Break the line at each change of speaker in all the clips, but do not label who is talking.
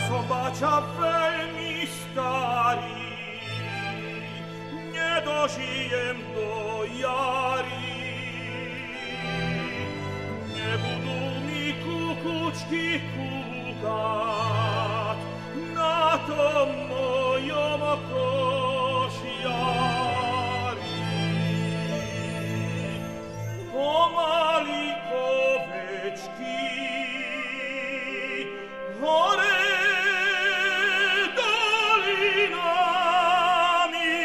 som bača veľmi starý, nedožijem do jary. Nebudú mi kukučky kúkať na tom mojom košiari. Pomaly ovečky hore dolinami.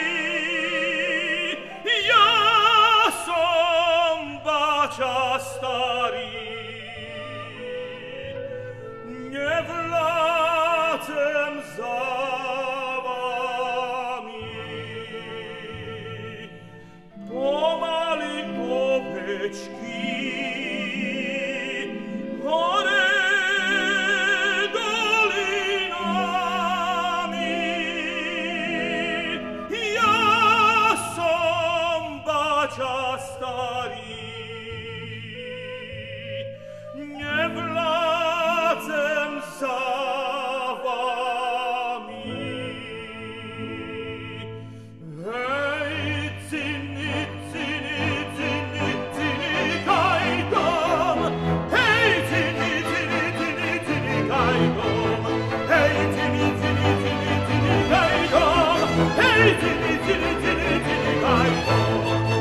Ja som bača starý, nevládzem za vami. Pomaly ovečky hore dolinami. Ja som bača starý, nevládzem za vami. Hej, cini, cini, cini, cini, kaj dom. Hej, cini, cini, cini, cini, kaj dom. Hej, cini, cini, cini, cini, kaj dom. Hej, cini, cini, cini, cini, kaj dom.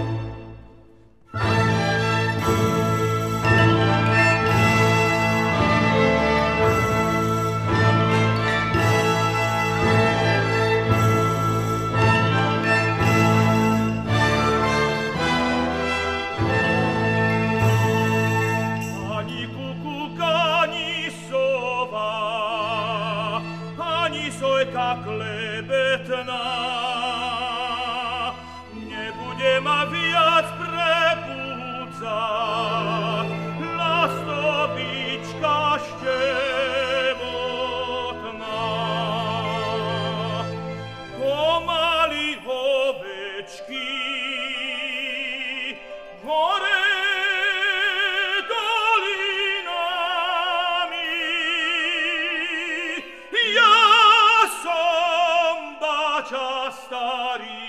Ani kukuk, ani sova, ani sojka klebetná nebude ma viac prebúdzať. Lastovička števotná. Pomaly ovečky hore dolinami. Ja som bača starý,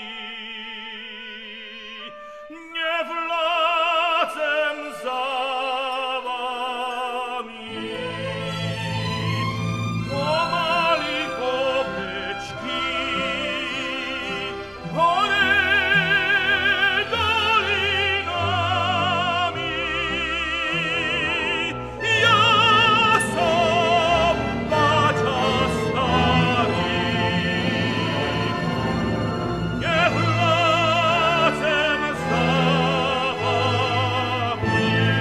nevládzem za vami. Pomaly ovečky hore dolinami. Ja som bača starý, nevládzem za vami.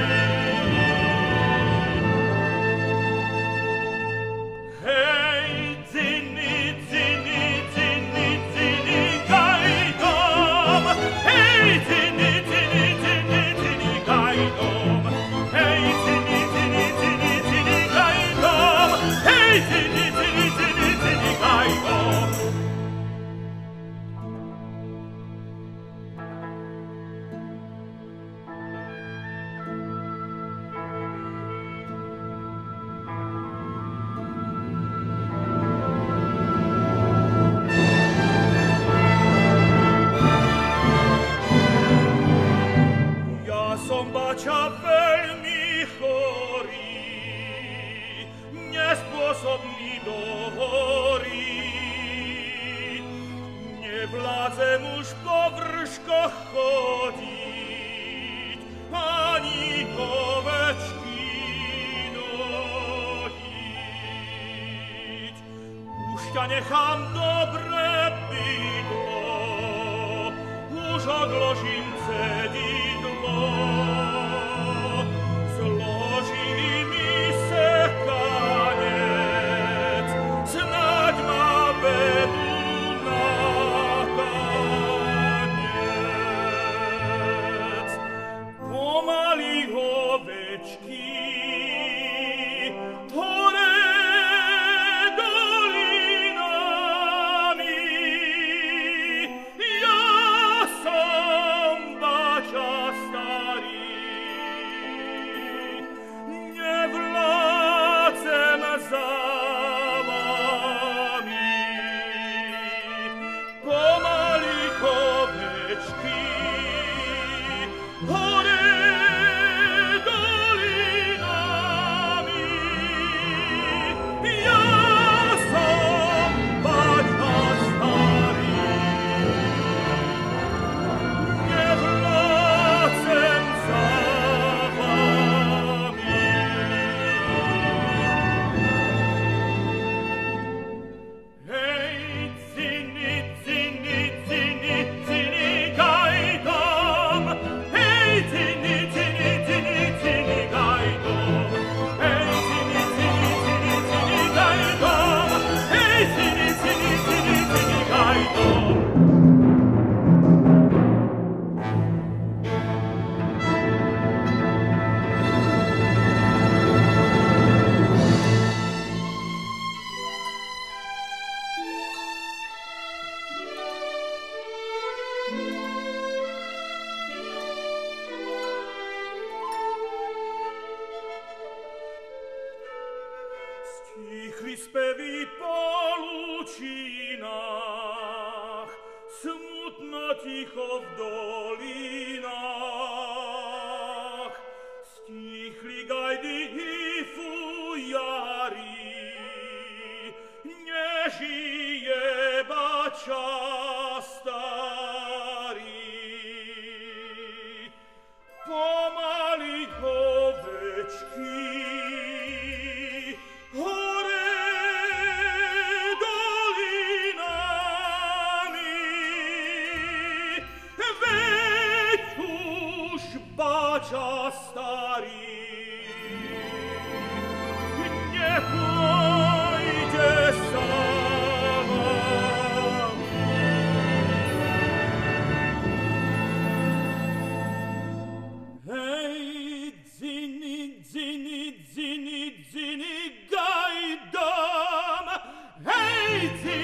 Hej, cini, cini, cini, cini, kaj dom. Hej, cini, cini, cini, cini, kaj dom. Hej, cini, cini, cini, cini, kaj dom. Hej, cini, cini, cini, cini, kaj dom. Ja som bača veľmi chorý, nespôsobný do hory. Nevládzem už po vrškoch chodiť, ani ovečky dojiť. Už ťa nechám dobre bydlo, už odložím cedidlo. Zloží mi sekanec, snáď ma vedú na tanec. Pomaly ovečky hore dolinami. Ja som bača starý, spevi po lučinách, smutno ticho v dolinách, stichli gajdy i fujari, nežije bača stari. Pomali ovečky hore dolinami, veď už bača stari ne pojde sama. Hej, dzini, dzini, dzini, dzini, gajdom, hej, dzini,